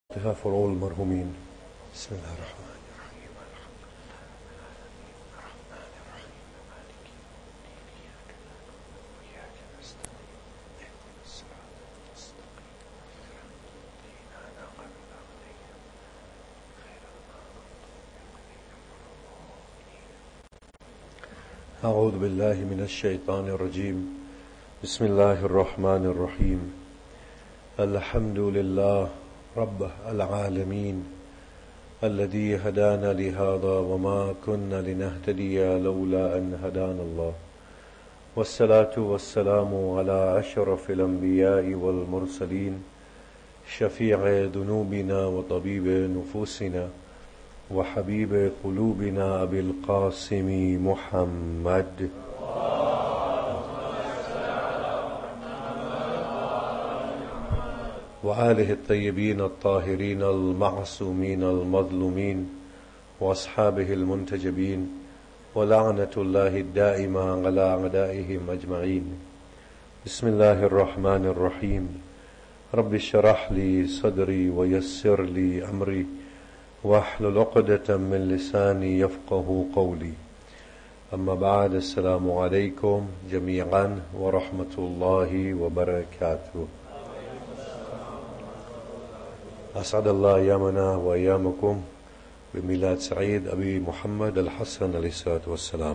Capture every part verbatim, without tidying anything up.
For all marhumin. Bismillah ar-Rahman ar-Rahim. أعوذ بالله من الشيطان الرجيم. بسم الله الرحمن الرحيم. الحمد لله رب العالمين الذي هدانا لهذا وما كنا لنهتدي لولا أن هدانا الله، والصلاة والسلام على أشرف الأنبياء والمرسلين شفيع ذنوبنا وطبيب نفوسنا وحبيب قلوبنا أبي القاسم محمد وآله الطيبين الطاهرين المعصومين المظلومين وأصحابه المنتجبين ولعنة الله الدائمة على أعدائهم أجمعين. بسم الله الرحمن الرحيم. رب اشرح لي صدري ويسر لي أمري واحلل عقدة من لساني يفقه قولي. أما بعد، السلام عليكم جميعا ورحمة الله وبركاته. أسعد الله أيامنا وأيامكم بميلاد سعيد أبي محمد الحسن عليه الصلاة والسلام.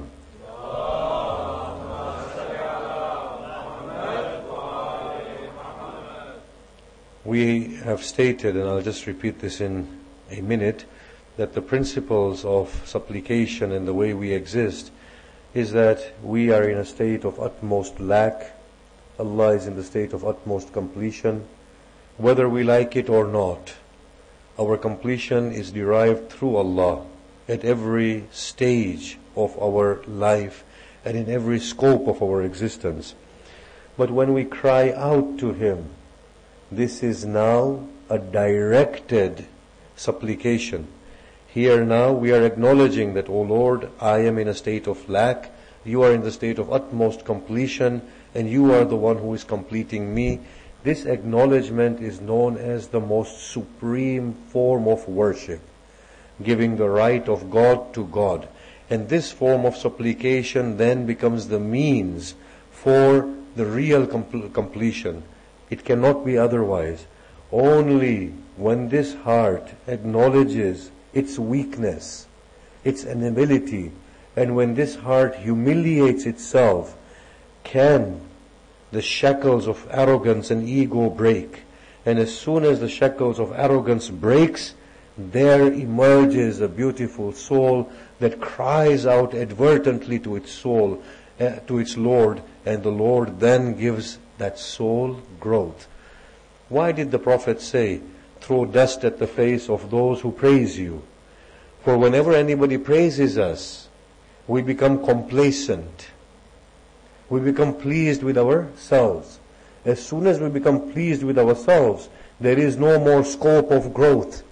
We have stated, and I'll just repeat this in a minute, that the principles of supplication and the way we exist is that we are in a state of utmost lack. Allah is in the state of utmost completion. Whether we like it or not, our completion is derived through Allah at every stage of our life and in every scope of our existence. But when we cry out to Him, this is now a directed supplication. Here now we are acknowledging that, O Lord, I am in a state of lack, You are in the state of utmost completion, and You are the one who is completing me. This acknowledgement is known as the most supreme form of worship, giving the right of God to God. And this form of supplication then becomes the means for the real compl- completion. It cannot be otherwise. Only when this heart acknowledges its weakness, its inability, and when this heart humiliates itself, can the shackles of arrogance and ego break. And as soon as the shackles of arrogance breaks, there emerges a beautiful soul that cries out advertently to its soul, uh, to its Lord, and the Lord then gives that soul growth. Why did the Prophet say, throw dust at the face of those who praise you? For whenever anybody praises us, we become complacent. We become pleased with ourselves. As soon as we become pleased with ourselves, there is no more scope of growth.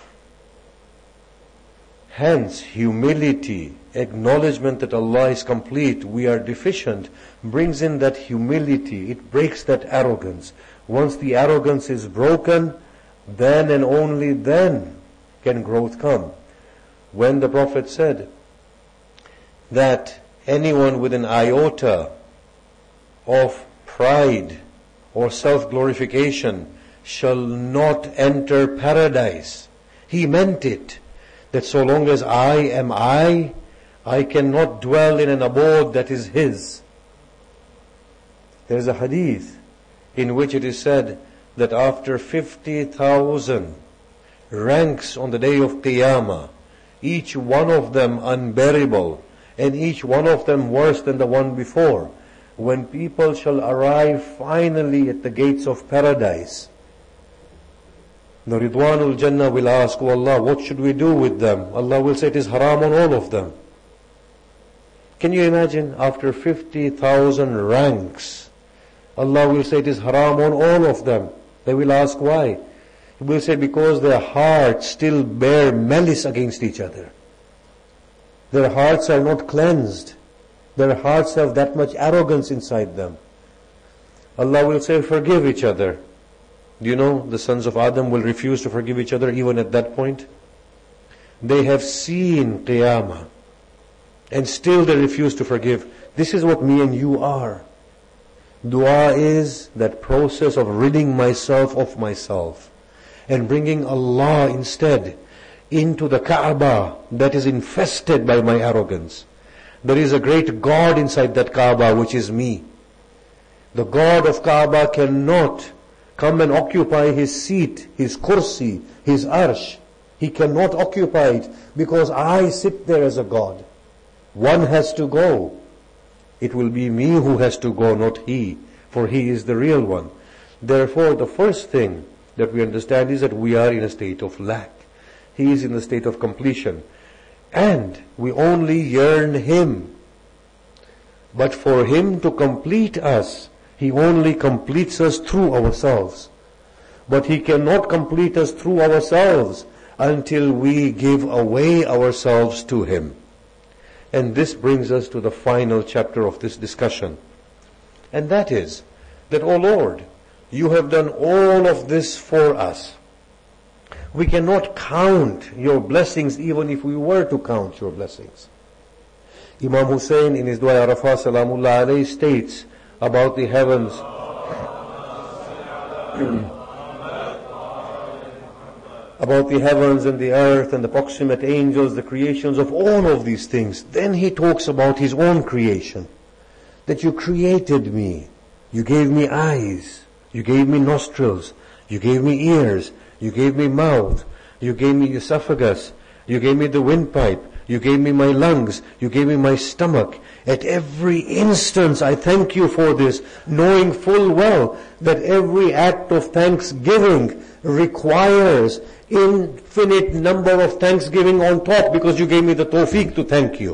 Hence, humility, acknowledgement that Allah is complete, we are deficient, brings in that humility. It breaks that arrogance. Once the arrogance is broken, then and only then can growth come. When the Prophet said that anyone with an iota of pride or self-glorification shall not enter paradise, he meant it. That so long as I am I, I cannot dwell in an abode that is His. There is a hadith in which it is said that after fifty thousand ranks on the day of Qiyamah, each one of them unbearable, and each one of them worse than the one before, when people shall arrive finally at the gates of paradise, the Ridwanul Jannah will ask, O Allah, what should we do with them? Allah will say, it is haram on all of them. Can you imagine? After fifty thousand ranks, Allah will say, it is haram on all of them. They will ask why? He will say, because their hearts still bear malice against each other. Their hearts are not cleansed. Their hearts have that much arrogance inside them. Allah will say, forgive each other. Do you know the sons of Adam will refuse to forgive each other even at that point? They have seen Qiyamah and still they refuse to forgive. This is what me and you are. Dua is that process of ridding myself of myself and bringing Allah instead into the Kaaba that is infested by my arrogance. There is a great God inside that Kaaba, which is me. The God of Kaaba cannot come and occupy his seat, his kursi, his arsh. He cannot occupy it because I sit there as a God. One has to go. It will be me who has to go, not he, for he is the real one. Therefore, the first thing that we understand is that we are in a state of lack. He is in a state of completion. And we only yearn him. But for him to complete us, he only completes us through ourselves. But he cannot complete us through ourselves until we give away ourselves to him. And this brings us to the final chapter of this discussion. And that is, that, O Lord, you have done all of this for us. We cannot count your blessings even if we were to count your blessings. Imam Hussein in his Dua Arafah Salamullah alayhi states about the heavens about the heavens and the earth and the proximate angels, the creations of all of these things. Then he talks about his own creation. That you created me. You gave me eyes. You gave me nostrils. You gave me ears. You gave me mouth. You gave me esophagus. You gave me the windpipe. You gave me my lungs. You gave me my stomach. At every instance I thank you for this, knowing full well that every act of thanksgiving requires infinite number of thanksgiving on top because you gave me the tawfiq to thank you.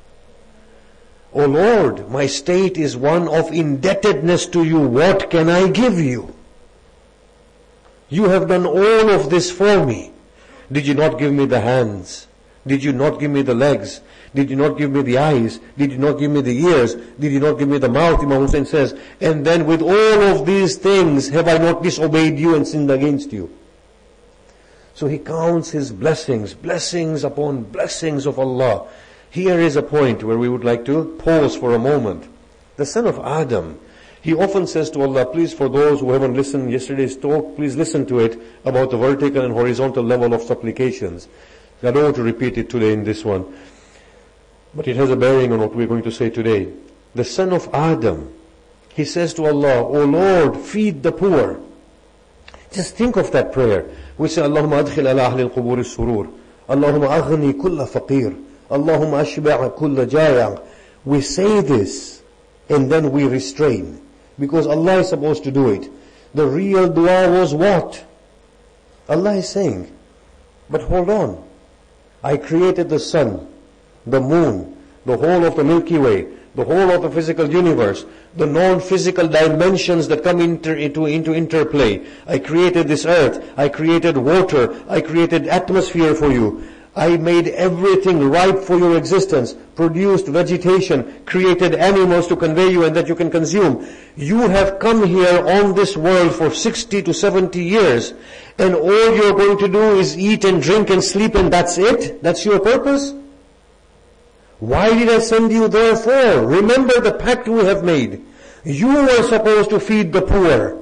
O Lord, my state is one of indebtedness to you. What can I give you? You have done all of this for me. Did you not give me the hands? Did you not give me the legs? Did you not give me the eyes? Did you not give me the ears? Did you not give me the mouth? Imam Hussein says, and then with all of these things have I not disobeyed you and sinned against you? So he counts his blessings, blessings upon blessings of Allah. Here is a point where we would like to pause for a moment. The son of Adam, he often says to Allah, please, for those who haven't listened to yesterday's talk, please listen to it about the vertical and horizontal level of supplications. I don't want to repeat it today in this one, but it has a bearing on what we're going to say today. The son of Adam, he says to Allah, O Lord, feed the poor. Just think of that prayer. We say, Allahumma adkhil ala ahli al-qubur as-surur. Allahumma aghni kulla faqir. Allahumma ashba' kulla jaya'. We say this and then we restrain because Allah is supposed to do it. The real dua was what? Allah is saying, but hold on. I created the sun, the moon, the whole of the Milky Way, the whole of the physical universe, the non-physical dimensions that come inter, into, into interplay. I created this earth, I created water, I created atmosphere for you. I made everything ripe for your existence, produced vegetation, created animals to convey you and that you can consume. You have come here on this world for sixty to seventy years, and all you're going to do is eat and drink and sleep and that's it? That's your purpose? Why did I send you there for? Remember the pact we have made. You were supposed to feed the poor.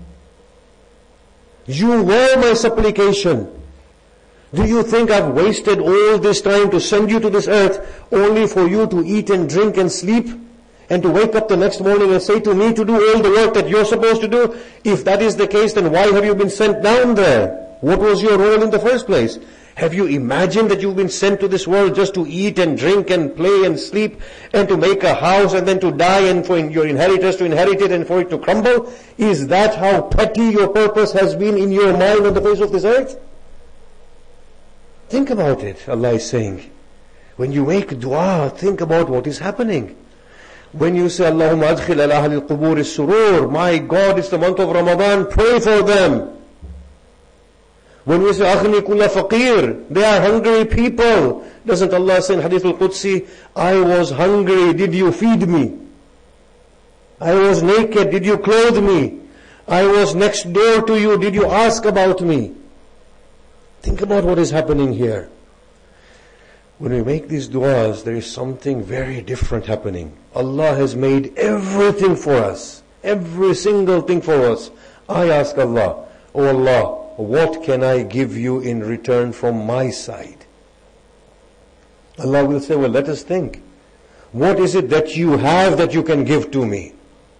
You were my supplication. Do you think I've wasted all this time to send you to this earth only for you to eat and drink and sleep and to wake up the next morning and say to me to do all the work that you're supposed to do? If that is the case, then why have you been sent down there? What was your role in the first place? Have you imagined that you've been sent to this world just to eat and drink and play and sleep and to make a house and then to die and for your inheritors to inherit it and for it to crumble? Is that how petty your purpose has been in your mind on the face of this earth? Think about it, Allah is saying. When you make dua, think about what is happening. When you say, Allahumma adkhil ala ahli al-qubur as-surur, my God, it's the month of Ramadan, pray for them. When we say, aghni kulla faqir, they are hungry people. Doesn't Allah say in Hadith al-Qudsi, I was hungry, did you feed me? I was naked, did you clothe me? I was next door to you. Did you ask about me? Think about what is happening here. When we make these du'as, there is something very different happening. Allah has made everything for us. Every single thing for us. I ask Allah, oh Allah, what can I give you in return from my side? Allah will say, well, let us think. What is it that you have that you can give to me?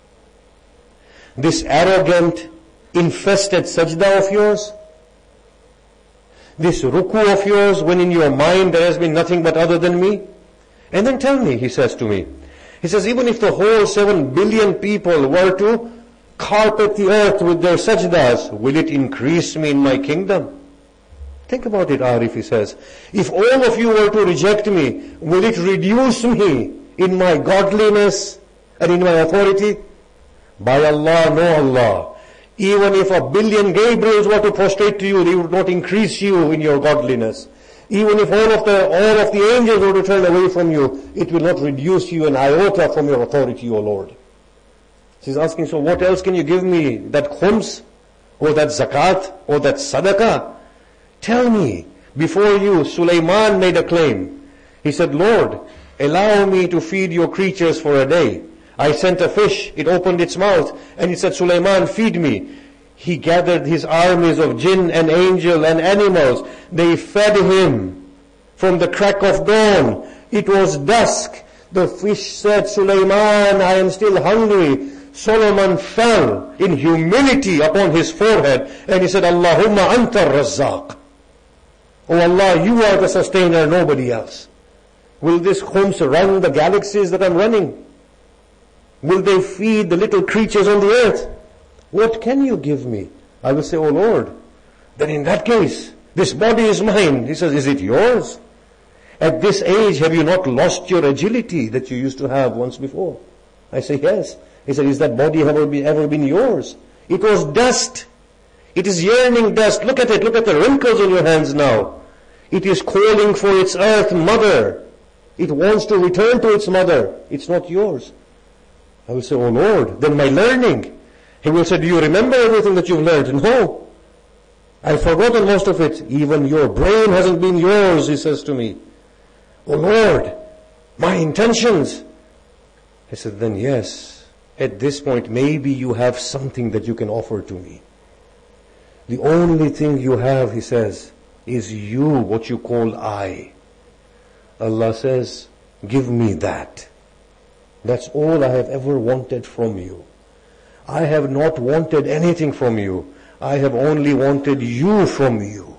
This arrogant, infested sajda of yours? This ruku of yours when in your mind there has been nothing but other than me? And then tell me, he says to me. He says, even if the whole seven billion people were to carpet the earth with their sajdas, will it increase me in my kingdom? Think about it, Arif, he says. If all of you were to reject me, will it reduce me in my godliness and in my authority? By Allah, no Allah. Even if a billion Gabriels were to prostrate to you, they would not increase you in your godliness. Even if all of the all of the angels were to turn away from you, it will not reduce you an iota from your authority, O Lord. She's asking, so what else can you give me? That khums? Or that zakat? Or that sadaqah? Tell me. Before you, Sulaiman made a claim. He said, Lord, allow me to feed your creatures for a day. I sent a fish, it opened its mouth, and it said, Sulaiman, feed me. He gathered his armies of jinn and angel and animals. They fed him from the crack of dawn. It was dusk. The fish said, Sulaiman, I am still hungry. Solomon fell in humility upon his forehead, and he said, Allahumma anta razzaq. Oh Allah, you are the sustainer, nobody else. Will this khums run the galaxies that I'm running? Will they feed the little creatures on the earth? What can you give me? I will say, oh Lord, then in that case, this body is mine. He says, is it yours? At this age, have you not lost your agility that you used to have once before? I say, yes. He said, is that body ever been, ever been yours? It was dust. It is yearning dust. Look at it. Look at the wrinkles on your hands now. It is calling for its earth mother. It wants to return to its mother. It's not yours. I will say, oh Lord, then my learning. He will say, do you remember everything that you've learned? No. I've forgotten most of it. Even your brain hasn't been yours, he says to me. Oh Lord, my intentions. I said, then yes, at this point, maybe you have something that you can offer to me. The only thing you have, he says, is you, what you call I. Allah says, give me that. That's all I have ever wanted from you. I have not wanted anything from you. I have only wanted you from you.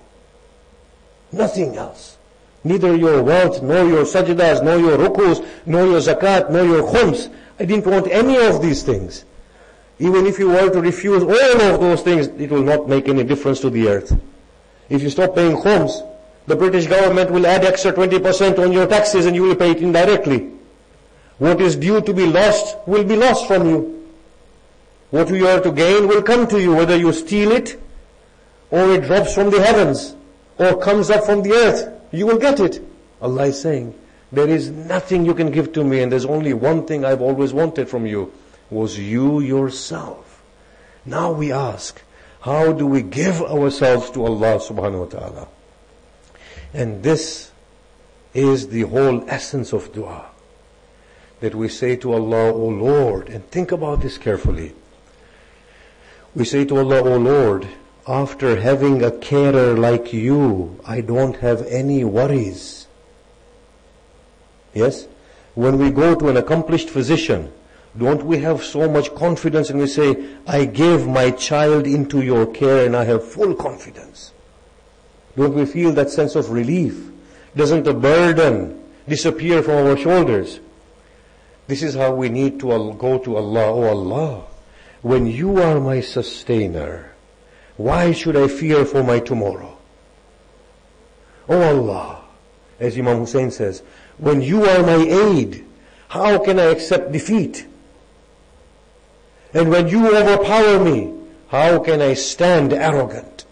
Nothing else. Neither your wealth, nor your sajdas, nor your rukus, nor your zakat, nor your khums. I didn't want any of these things. Even if you were to refuse all of those things, it will not make any difference to the earth. If you stop paying khums, the British government will add extra twenty percent on your taxes and you will pay it indirectly. What is due to be lost will be lost from you. What you are to gain will come to you, whether you steal it, or it drops from the heavens, or comes up from the earth. You will get it. Allah is saying, there is nothing you can give to me, and there's only one thing I've always wanted from you, was you yourself. Now we ask, how do we give ourselves to Allah subhanahu wa ta'ala? And this is the whole essence of dua. That we say to Allah, O Lord, and think about this carefully. We say to Allah, O Lord, after having a carer like you, I don't have any worries. Yes? When we go to an accomplished physician, don't we have so much confidence and we say, I gave my child into your care and I have full confidence. Don't we feel that sense of relief? Doesn't the burden disappear from our shoulders? This is how we need to go to Allah. Oh Allah, when you are my sustainer, why should I fear for my tomorrow? Oh Allah, as Imam Hussein says, when you are my aid, how can I accept defeat? And when you overpower me, how can I stand arrogant?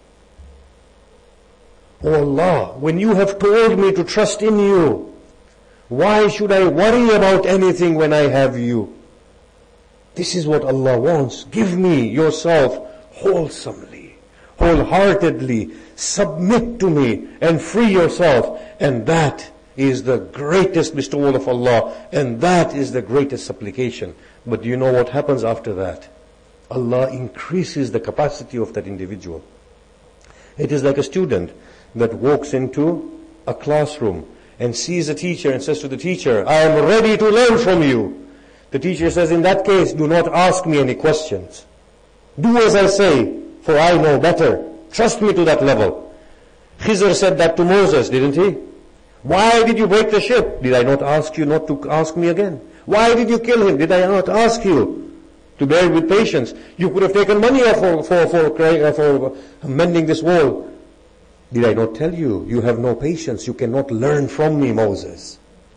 Oh Allah, when you have told me to trust in you, why should I worry about anything when I have you? This is what Allah wants. Give me yourself wholesomely, wholeheartedly, submit to me and free yourself. And that is the greatest bestowal of Allah, and that is the greatest supplication. But do you know what happens after that? Allah increases the capacity of that individual. It is like a student that walks into a classroom and sees a teacher and says to the teacher, I am ready to learn from you. The teacher says, in that case, do not ask me any questions. Do as I say, for I know better. Trust me to that level. Khizr said that to Moses, didn't he? Why did you break the ship? Did I not ask you not to ask me again? Why did you kill him? Did I not ask you to bear with patience? You could have taken money for, for, for, for mending this wall. Did I not tell you? You have no patience. You cannot learn from me, Moses.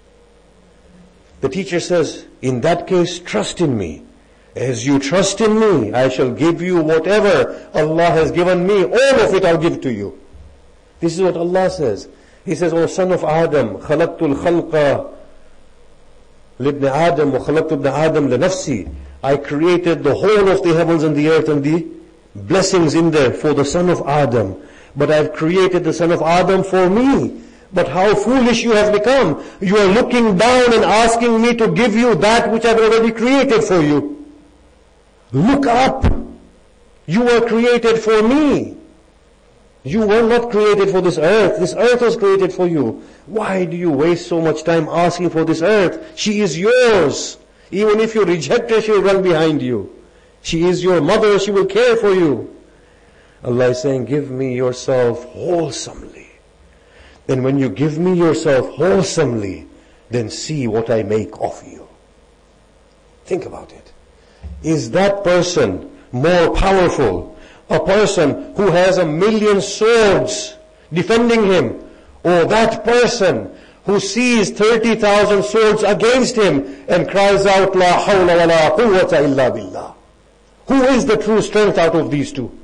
The teacher says, in that case, trust in me. As you trust in me, I shall give you whatever Allah has given me. All of it I'll give to you. This is what Allah says. He says, O son of Adam, خَلَقْتُ الْخَلْقَ لِبْنِ آدَمْ وَخَلَقْتُ ابْنَ آدَمْ لِنَفْسِي. I created the whole of the heavens and the earth and the blessings in there for the son of Adam. But I've created the son of Adam for me. But how foolish you have become. You are looking down and asking me to give you that which I've already created for you. Look up. You were created for me. You were not created for this earth. This earth was created for you. Why do you waste so much time asking for this earth? She is yours. Even if you reject her, she will run behind you. She is your mother. She will care for you. Allah is saying, give me yourself wholesomely. Then when you give me yourself wholesomely, then see what I make of you. Think about it. Is that person more powerful? A person who has a million swords defending him, or that person who sees thirty thousand swords against him and cries out, La hawla wa la quwwata illa billah. Who is the true strength out of these two?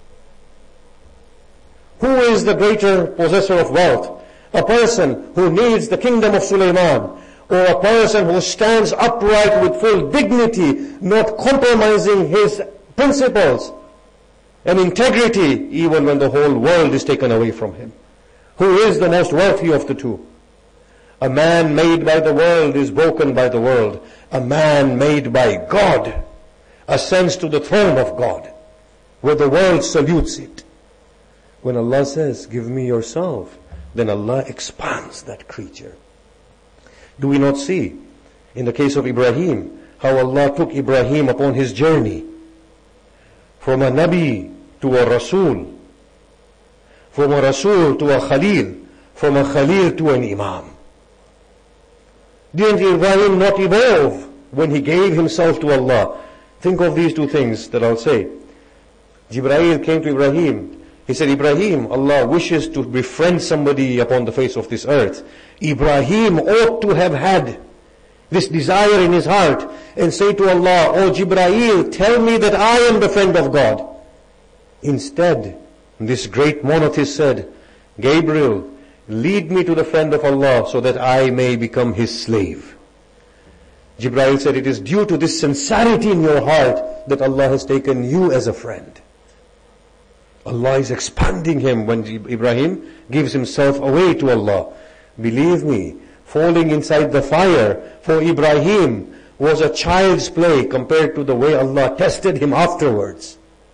Who is the greater possessor of wealth? A person who needs the kingdom of Sulaiman, or a person who stands upright with full dignity, not compromising his principles and integrity, even when the whole world is taken away from him? Who is the most wealthy of the two? A man made by the world is broken by the world. A man made by God ascends to the throne of God, where the world salutes it. When Allah says, give me yourself, then Allah expands that creature. Do we not see, in the case of Ibrahim, how Allah took Ibrahim upon his journey from a Nabi to a Rasul, from a Rasul to a Khalil, from a Khalil to an Imam? Didn't Ibrahim not evolve when he gave himself to Allah? Think of these two things that I'll say. Jibreel came to Ibrahim. He said, Ibrahim, Allah wishes to befriend somebody upon the face of this earth. Ibrahim ought to have had this desire in his heart and say to Allah, Oh Jibreel, tell me that I am the friend of God. Instead, this great monotheist said, Gabriel, lead me to the friend of Allah so that I may become his slave. Jibreel said, it is due to this sincerity in your heart that Allah has taken you as a friend. Allah is expanding him when Ibrahim gives himself away to Allah. Believe me, falling inside the fire for Ibrahim was a child's play compared to the way Allah tested him afterwards.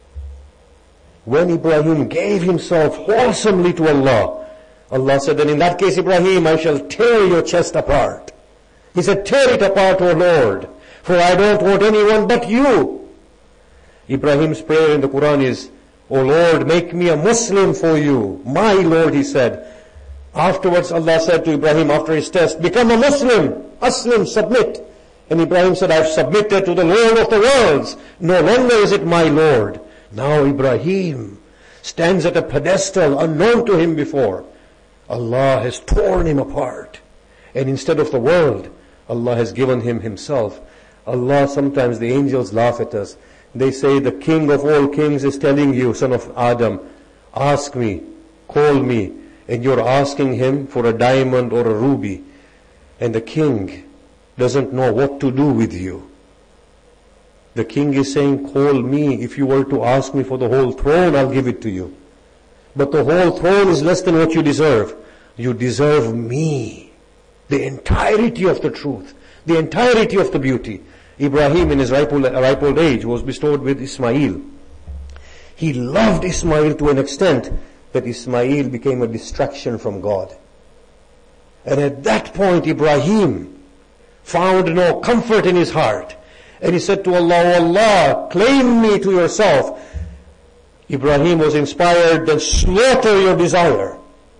When Ibrahim gave himself wholesomely to Allah, Allah said, then in that case, Ibrahim, I shall tear your chest apart. He said, tear it apart, O Lord, for I don't want anyone but you. Ibrahim's prayer in the Quran is, O Lord, make me a Muslim for you. My Lord, he said. Afterwards, Allah said to Ibrahim after his test, become a Muslim. Aslim, submit. And Ibrahim said, I've submitted to the Lord of the worlds. No longer is it my Lord. Now Ibrahim stands at a pedestal unknown to him before. Allah has torn him apart. And instead of the world, Allah has given him himself. Allah, sometimes the angels laugh at us. They say, the king of all kings is telling you, son of Adam, ask me, call me, and you're asking him for a diamond or a ruby. And the king doesn't know what to do with you. The king is saying, call me. If you were to ask me for the whole throne, I'll give it to you. But the whole throne is less than what you deserve. You deserve me. The entirety of the truth. The entirety of the beauty. Ibrahim in his ripe old, ripe old age was bestowed with Ismail. He loved Ismail to an extent that Ismail became a distraction from God. And at that point Ibrahim found no comfort in his heart. And he said to Allah, "O Allah, claim me to yourself." Ibrahim was inspired, "Then slaughter your desire."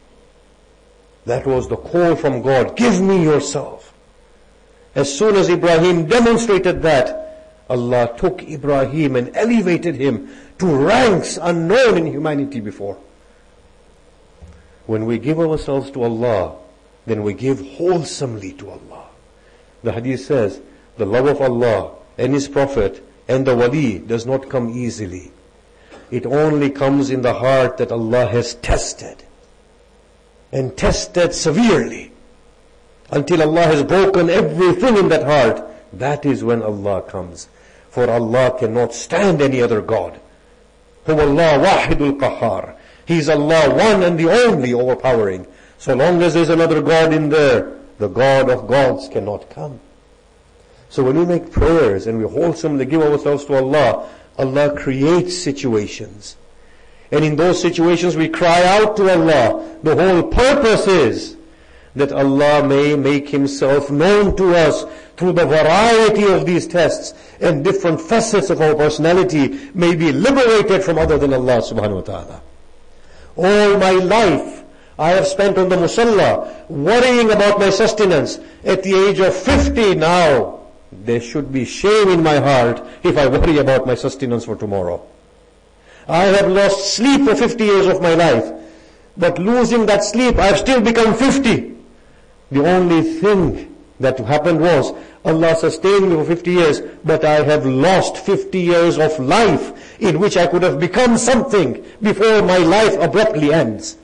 That was the call from God, "Give me yourself." As soon as Ibrahim demonstrated that, Allah took Ibrahim and elevated him to ranks unknown in humanity before. When we give ourselves to Allah, then we give wholesomely to Allah. The hadith says, the love of Allah and His Prophet and the wali does not come easily. It only comes in the heart that Allah has tested. And tested severely. Until Allah has broken everything in that heart, that is when Allah comes. For Allah cannot stand any other God. Huwa Allah wahidul qahhar. He is Allah, one and the only overpowering. So long as there is another God in there, the God of gods cannot come. So when we make prayers and we wholesomely give ourselves to Allah, Allah creates situations. And in those situations we cry out to Allah. The whole purpose is that Allah may make Himself known to us through the variety of these tests, and different facets of our personality may be liberated from other than Allah subhanahu wa ta'ala. All my life I have spent on the musalla worrying about my sustenance. At the age of fifty now, there should be shame in my heart if I worry about my sustenance for tomorrow. I have lost sleep for fifty years of my life, but losing that sleep, I have still become fifty. The only thing that happened was, Allah sustained me for fifty years, but I have lost fifty years of life in which I could have become something before my life abruptly ends.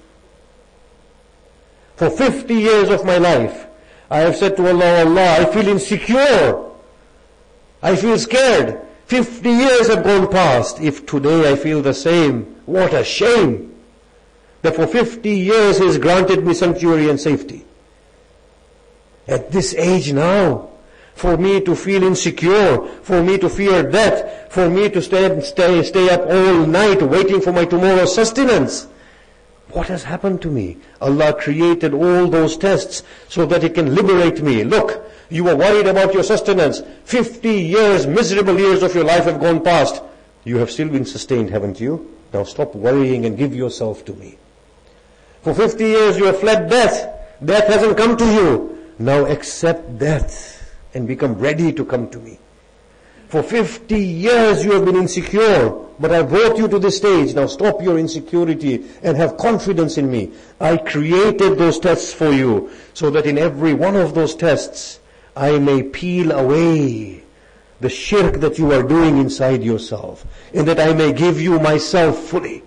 For fifty years of my life, I have said to Allah, Allah, I feel insecure. I feel scared. Fifty years have gone past. If today I feel the same, what a shame that for fifty years He has granted me sanctuary and safety. At this age now, for me to feel insecure, for me to fear death, for me to stay, stay, stay up all night waiting for my tomorrow's sustenance. What has happened to me? Allah created all those tests so that He can liberate me. Look, you were worried about your sustenance. Fifty years, miserable years of your life have gone past. You have still been sustained, haven't you? Now stop worrying and give yourself to me. For fifty years you have fled death. Death hasn't come to you. Now accept death and become ready to come to me. For fifty years you have been insecure, but I brought you to this stage. Now stop your insecurity and have confidence in me. I created those tests for you so that in every one of those tests I may peel away the shirk that you are doing inside yourself, and that I may give you myself fully.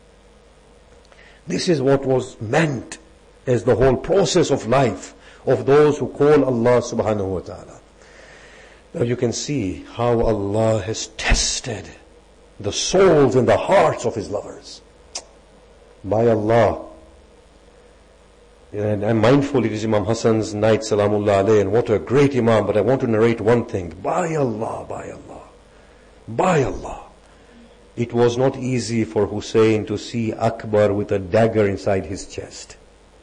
This is what was meant as the whole process of life of those who call Allah subhanahu wa ta'ala. Now you can see how Allah has tested the souls and the hearts of His lovers. By Allah. And I'm mindful it is Imam Hassan's night, Salamullah alayhi, and what a great Imam, but I want to narrate one thing. By Allah, by Allah, by Allah. It was not easy for Hussein to see Akbar with a dagger inside his chest.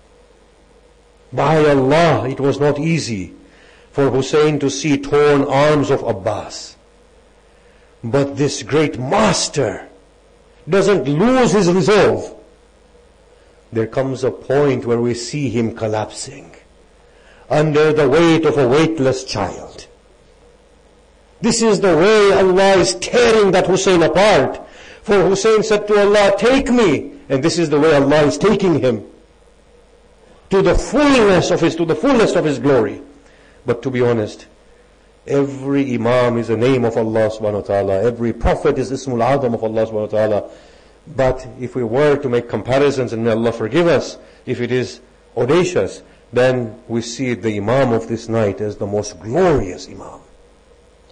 By Allah, it was not easy for Hussein to see torn arms of Abbas. But this great master doesn't lose his resolve. There comes a point where we see him collapsing under the weight of a weightless child. This is the way Allah is tearing that Hussein apart. For Hussein said to Allah, take me. And this is the way Allah is taking him to the fullness of his, to the fullest of His glory. But to be honest, every Imam is a name of Allah subhanahu wa ta'ala. Every Prophet is Ismul Adam of Allah subhanahu wa ta'ala. But if we were to make comparisons, and may Allah forgive us if it is audacious, then we see the Imam of this night as the most glorious Imam.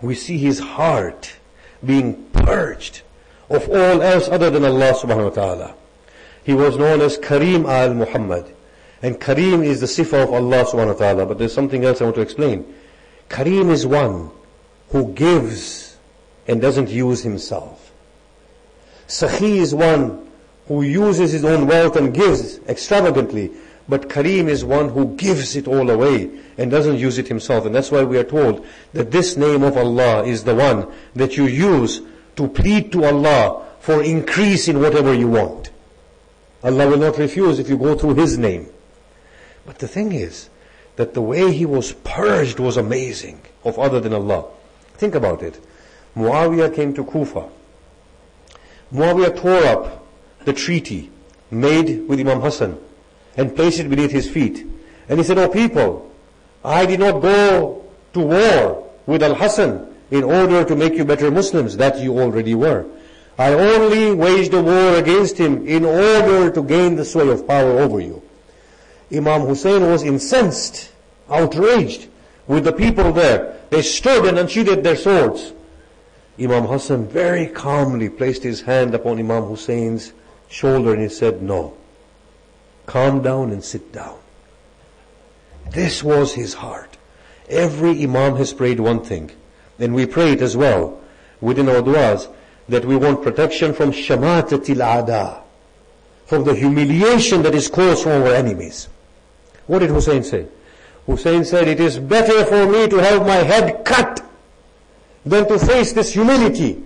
we see his heart being purged of all else other than Allah subhanahu wa ta'ala. He was known as Kareem al-Muhammad. And Kareem is the sifa of Allah subhanahu wa ta'ala. But there's something else I want to explain. Kareem is one who gives and doesn't use himself. Sakhi is one who uses his own wealth and gives extravagantly. But Kareem is one who gives it all away and doesn't use it himself. And that's why we are told that this name of Allah is the one that you use to plead to Allah for increase in whatever you want. Allah will not refuse if you go through His name. But the thing is that the way he was purged was amazing of other than Allah. Think about it. Muawiyah came to Kufa. Muawiyah tore up the treaty made with Imam Hassan and placed it beneath his feet. And he said, "Oh people, I did not go to war with Al-Hassan in order to make you better Muslims. That you already were. I only waged a war against him in order to gain the sway of power over you." Imam Hussein was incensed, outraged with the people there. They stood and unsheathed their swords. Imam Hassan very calmly placed his hand upon Imam Hussein's shoulder and he said, "No. Calm down and sit down." This was his heart. Every Imam has prayed one thing, and we pray it as well within our du'as, that we want protection from shamatatil ada, from the humiliation that is caused from our enemies. What did Hussein say? Hussein said, "It is better for me to have my head cut than to face this humility."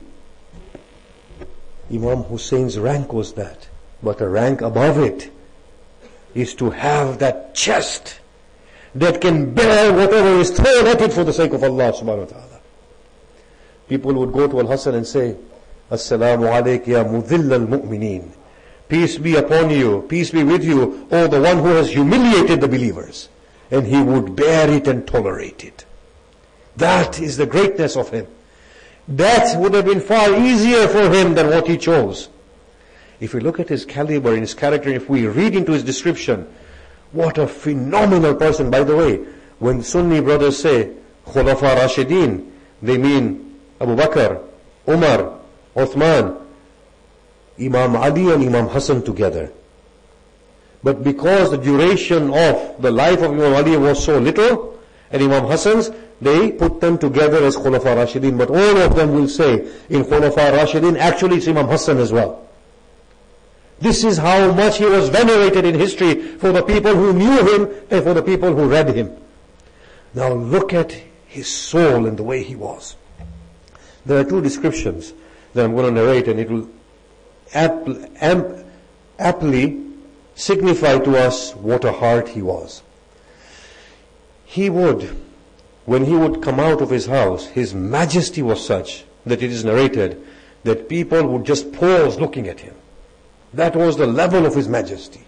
Imam Hussein's rank was that. But a rank above it is to have that chest that can bear whatever is thrown at it for the sake of Allah subhanahu wa ta'ala. People would go to Al-Hassan and say, "Assalamu alayk ya mudhill al-mu'mineen." Peace be upon you, peace be with you, O the one who has humiliated the believers. And he would bear it and tolerate it. That is the greatness of him. That would have been far easier for him than what he chose. If we look at his caliber and his character, if we read into his description, what a phenomenal person. By the way, when Sunni brothers say Khulafa Rashidin, they mean Abu Bakr, Umar, Uthman, Imam Ali and Imam Hassan together. But because the duration of the life of Imam Ali was so little, and Imam Hassan's, they put them together as Khulafa Rashidin. But all of them will say, in Khulafa Rashidin, actually it's Imam Hassan as well. This is how much he was venerated in history for the people who knew him and for the people who read him. Now look at his soul and the way he was. There are two descriptions that I'm going to narrate, and it will aptly, aptly signify to us what a heart he was. He would, when he would come out of his house, his majesty was such that it is narrated that people would just pause looking at him. That was the level of his majesty.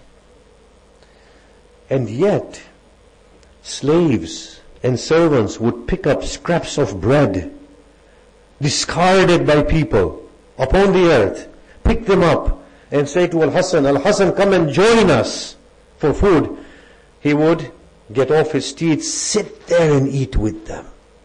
And yet, slaves and servants would pick up scraps of bread discarded by people upon the earth, pick them up and say to Al-Hassan, "Al-Hassan, come and join us for food." He would get off his steed, sit there and eat with them.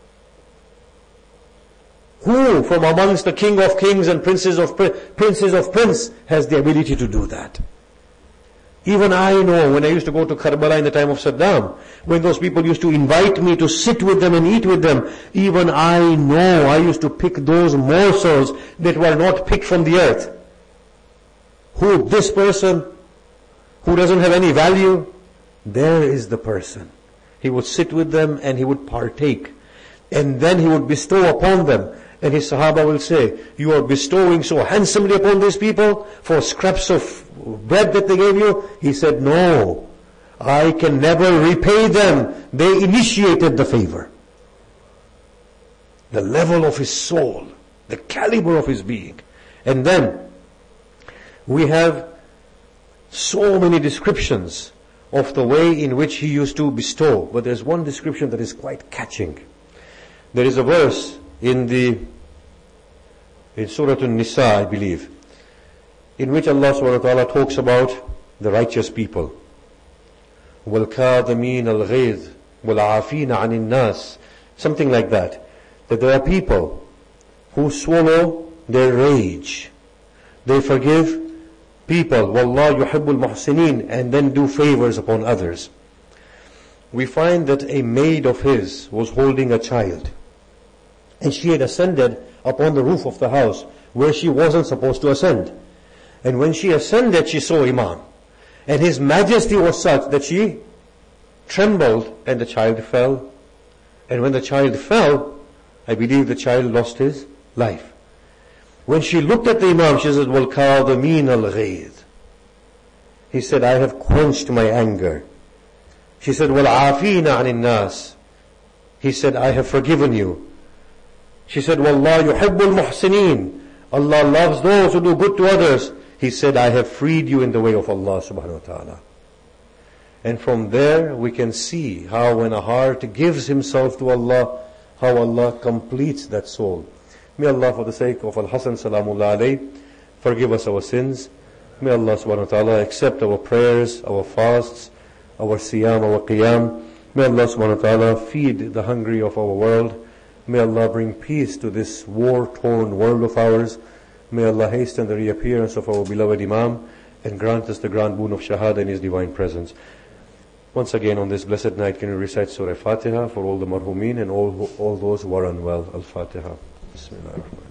Who from amongst the king of kings and princes of princes of prince has the ability to do that? Even I know, when I used to go to Karbala in the time of Saddam, when those people used to invite me to sit with them and eat with them, even I know I used to pick those morsels that were not picked from the earth. Who? This person who doesn't have any value? There is the person. He would sit with them and he would partake. And then he would bestow upon them. And his Sahaba will say, "You are bestowing so handsomely upon these people for scraps of bread that they gave you?" He said, "No, I can never repay them. They initiated the favor." The level of his soul, the caliber of his being. And then we have so many descriptions of the way in which he used to bestow. But there's one description that is quite catching. There is a verse in the in Surah An-Nisa, I believe, in which Allah subhanahu wa ta'ala talks about the righteous people. وَالْكَاظِمِينَ الْغَيْظَ وَالْعَافِينَ عَنِ النَّاسِ, something like that. that there are people who swallow their rage. They forgive people, Wallah yuhibbul muhsinin, and then do favors upon others. We find that a maid of his was holding a child, and she had ascended upon the roof of the house where she wasn't supposed to ascend. And when she ascended, she saw Imam, and his majesty was such that she trembled, and the child fell. And when the child fell, I believe the child lost his life. When she looked at the Imam, she said, وَالْكَاظِمِينَ الْغَيْظِ. He said, I have quenched my anger. She said, وَالْعَافِينَ عَنِ النَّاسِ. He said, I have forgiven you. She said, وَاللَّهُ يُحِبُّ الْمُحْسِنِينَ. Allah loves those who do good to others. He said, I have freed you in the way of Allah subhanahu wa ta'ala. And from there we can see how when a heart gives himself to Allah, how Allah completes that soul. May Allah, for the sake of Al-Hasan Salamullah alayhi, forgive us our sins. May Allah subhanahu wa ta'ala accept our prayers, our fasts, our siyam, our qiyam. May Allah subhanahu wa ta'ala feed the hungry of our world. May Allah bring peace to this war-torn world of ours. May Allah hasten the reappearance of our beloved Imam and grant us the grand boon of Shahada in His divine presence. Once again on this blessed night, can we recite Surah Fatiha for all the marhumin and all, all those who are unwell. Al-Fatiha. Bismillahirrahmanirrahim.